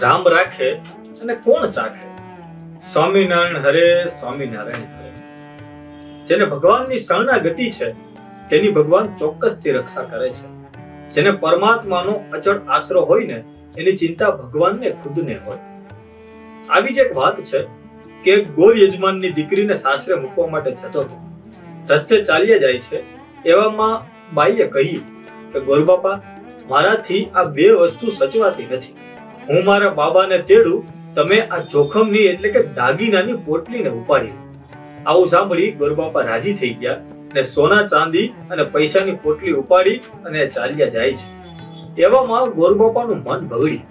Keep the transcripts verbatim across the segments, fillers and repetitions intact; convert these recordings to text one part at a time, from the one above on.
રામ રાખે અને કોણ ચાખે। સ્વામિનારાયણ હરે સ્વામિનારાયણ હરે। જેને ભગવાનની શરણાગતિ છે તેની ભગવાન ચોક્કસથી રક્ષા કરે છે। જેને પરમાત્માનો અચળ આશરો હોય ને એની ચિંતા ભગવાનને ખુદને હોય। આવી જ એક વાત છે કે ગોર યજમાનની દીકરીને સાસરે મૂકવા માટે જતો હતો। રસ્તે ચાલ્યા જાય છે એવામાં બાઈએ કહ્યું કે ગોરબાપા, મારાથી આ બે વસ્તુ સચવાતી નથી। હું મારા બાબાને તેડું, તમે આ જોખમની એટલે કે દાગીનાની પોટલીને ઉપાડી। આવું સાંભળી ગોરબાપા રાજી થઈ ગયા અને સોના ચાંદી અને પૈસાની પોટલી ઉપાડી અને ચાલ્યા જાય છે। એવામાં ગોરબાપાનું મન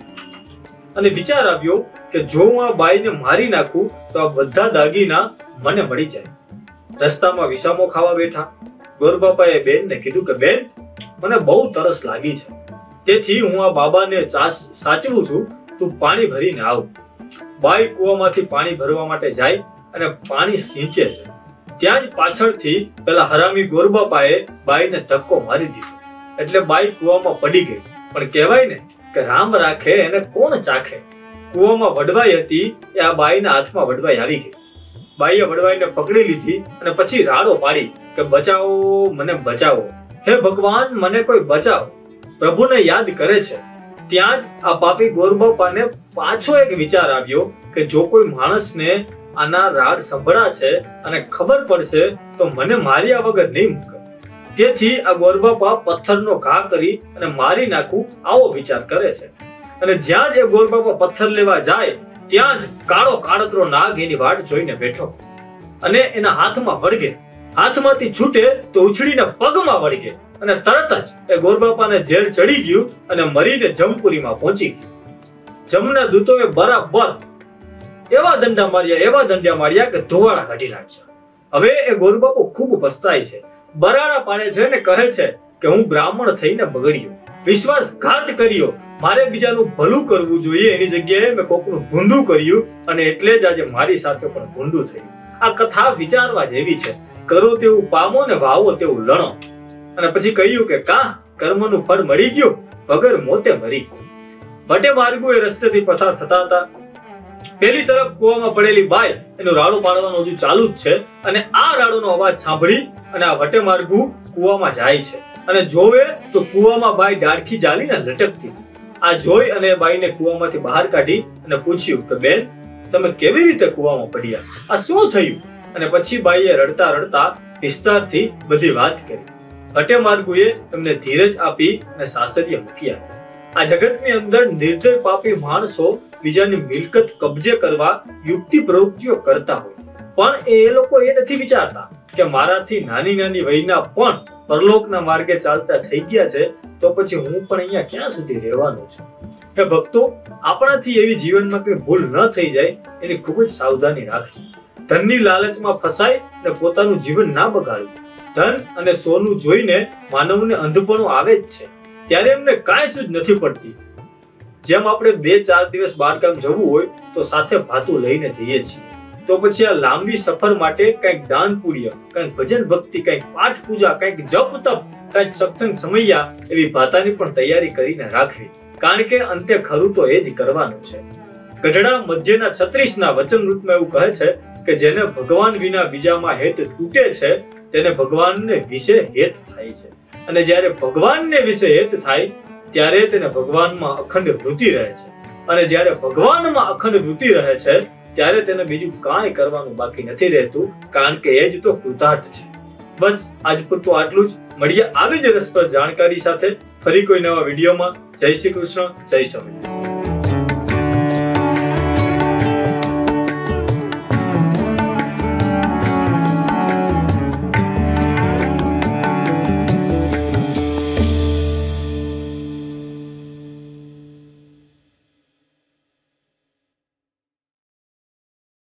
બગડ્યું અને વિચાર આવ્યો કે જો હું આ બાઈને મારી નાખું તો આ બધા દાગીના મને મળી જાય। રસ્તામાં વિસામો ખાવા બેઠા। ગોરબાપાએ બેનને કીધું કે બેન, મને બહુ તરસ લાગી છે, તેથી હું આ બાબાને સાચવું છું, તું પાણી ભરીને આવ। બાઈ કૂવામાંથી પાણી ભરવા માટે જાય અને પાણી સિંચે છે ત્યાં જ પાછળથી પેલા હરામી ગોરબાપાએ બાઈને ધક્કો મારી દીધો એટલે બાઈ કૂવામાં પડી ગઈ। પણ કહેવાય ને કે રામ રાખે એને કોણ ચાખે। કૂવામાં વડવાઈ હતી એ આ બાઈના હાથમાં વડવાઈ આવી ગઈ। બાઈએ વડવાઈને પકડી લીધી અને પછી રાડો પાડી કે બચાવો, મને બચાવો, હે ભગવાન મને કોઈ બચાવો। પ્રભુને યાદ કરે છે ત્યાં જ આ પાપી ગોરબાપાને પાછો એક વિચાર આવ્યો કે જો કોઈ માણસને આના રાડ સંભળા છે અને ખબર પડશે તો મને માર્યા વગર નહીં મૂકે। તેથી આ ગોરબાપા પથ્થરનો ઘા કરી અને મારી નાખું આવો વિચાર કરે છે। અને જ્યાં જ એ ગોરબાપા પથ્થર લેવા જાય ત્યાં જ કાળો કાળતરો નાગ એની વાટ જોઈને બેઠો અને એના હાથમાં વળગે। હાથમાંથી છૂટે તો ઉછળીને પગમાં વળગે અને તરત જ એ ગોરબાપાને ઝેર ચડી ગયું અને મરીને જમપુરીમાં પહોંચી ગયું। જમના દૂતોએ બરાબર એવા દંડા માર્યા એવા દંડા માર્યા કે ધોવાળા કાઢી નાખ્યા। હવે એ ગોરબાપો ખૂબ પસ્તાય છે, બરાડા પાડે છે ને કહે છે કે હું બ્રાહ્મણ થઈને બગડ્યો, વિશ્વાસઘાત કર્યો, મારે બીજાનું ભલું કરવું જોઈએ એની જગ્યાએ મેં કોકનું ભૂંડું કર્યું અને એટલે જ આજે મારી સાથે પણ ભૂંડું થયું। આ કથા વિચારવા જેવી છે। કરો તેવું પામો ને વાવો તેવું લણો। અને પછી કહ્યું કે કા કર્મનું ફળ મળી ગયું, વગર મોતે મરી। ભટે માર્ગુ એ રસ્તેથી પસાર થતા હતા। પેલી તરફ કૂવામાં પડેલી બાઈ એનું રાડું પાડવાનું હજુ ચાલુ જ છે અને આ રાડુનો અવાજ સાંભળી અને આ વટે માર્ગુ કૂવામાં જાય છે અને જોવે તો કૂવામાં બાઈ ડાળખી ચાલીને લટકતી। આ જોઈ અને બાઈને કૂવામાંથી બહાર કાઢી અને પૂછ્યું કે બેન, તમે કેવી રીતે કૂવામાં પડ્યા, આ શું થયું? અને પછી બાઈએ રડતા રડતા વિસ્તારથી બધી વાત કરી। ભટે માર્ગુએ તેમને ધીરજ આપી અને સાસરીએ મૂકી આવ્યા। આ જગતની અંદર નિર્દય પાપી માણસો બીજાની મિલકત કબજે કરવા યુક્તિ પ્રવૃત્તિઓ કરતા હોય, પણ એ લોકો એ નથી વિચારતા કે મારાથી નાની નાની વયના પણ પરલોકના માર્ગે ચાલતા થઈ ગયા છે તો પછી હું પણ અહીંયા ક્યાં સુધી રહેવાનો છું। હે ભક્તો, આપણાથી એવી જીવનમાં કોઈ ભૂલ ન થઈ જાય એની ખૂબ જ સાવધાની રાખવી। ધનની લાલચમાં ફસાય અને પોતાનું જીવન ના બગાડવું। ધન અને સોનું જોઈને માનવને અંધપણું આવે જ છે, ત્યારે એમને કાંઈ સૂઝ નથી પડતી। જેમ આપણે બે ચાર દિવસ બહારગામ જવું હોય તો સાથે ભાતું લઈને જઈએ છીએ, તો પછી આ લાંબી સફર માટે કંઈક દાન પુણ્ય, કંઈક ભજન ભક્તિ, કંઈક પાઠ પૂજા, કંઈક જપ તપ, કંઈક સત્સંગ સમૈયા એવી ભાતાની પણ તૈયારી કરીને રાખવી, કારણ કે અંતે ખરું તો એ જ કરવાનું છે। ગઢડા મધ્યના છત્રીસના વચનૃતમાં એવું કહે છે કે જેને ભગવાન વિના બીજામાં હેત તૂટે છે તેને ભગવાનને વિશે હેત થાય છે, અને જ્યારે ભગવાનને વિશે હેત થાય ત્યારે તેને ભગવાનમાં અખંડ વૃત્તિ રહે છે, અને જ્યારે ભગવાનમાં અખંડ વૃત્તિ રહે છે ત્યારે તેને બીજું કાંઈ કરવાનું બાકી નથી રહેતું, કારણ કે એ જ તો કૃતાર્થ છે। બસ આજ પૂરતું આટલું જ। મળીએ આવી જ રસપ્રદ જાણકારી સાથે ફરી કોઈ નવા વિડીયોમાં। જય શ્રી કૃષ્ણ, જય સ્વામિનારાયણ।